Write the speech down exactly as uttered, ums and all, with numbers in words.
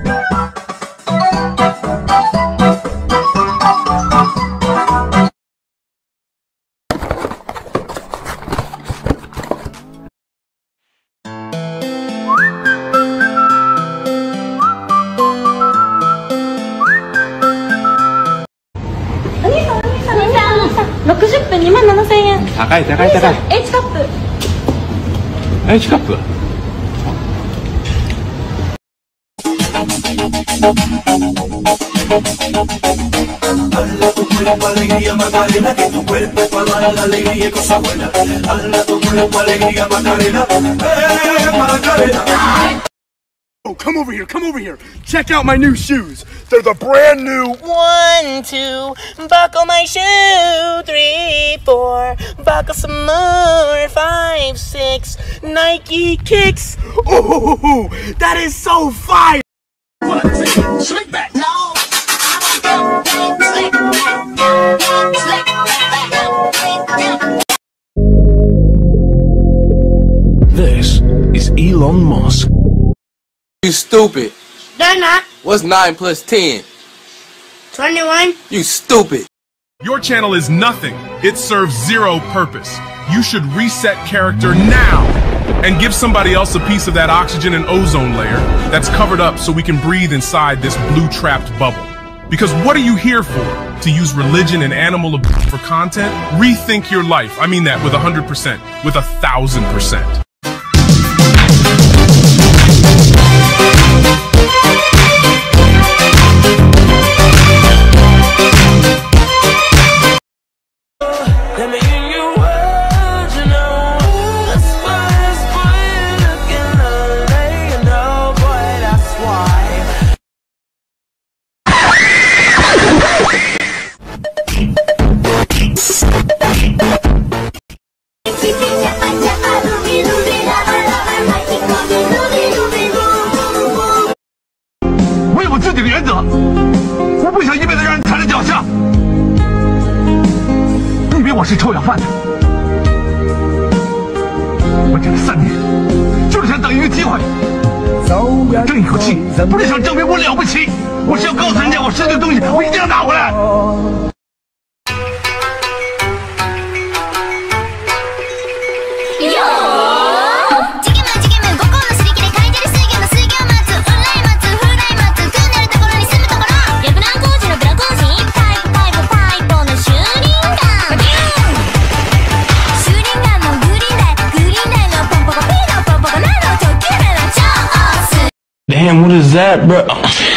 ろくじゅっぷんにまんななせんえん。 高い高い高い。 H カップ。 H カップ。 Oh, come over here, come over here. Check out my new shoes. They're the brand new one, two, buckle my shoe, three, four, buckle some more, five, six, Nike kicks. Oh, that is so fire. Slick back. No. This is Elon Musk. You stupid. They're not. What's nine plus ten? twenty-one. You stupid. Your channel is nothing. It serves zero purpose. You should reset character now and give somebody else a piece of that oxygen and ozone layer that's covered up so we can breathe inside this blue trapped bubble. Because what are you here for? To use religion and animal abuse for content? Rethink your life. I mean that with a hundred percent, with a thousand percent. Damn, what is that, bro?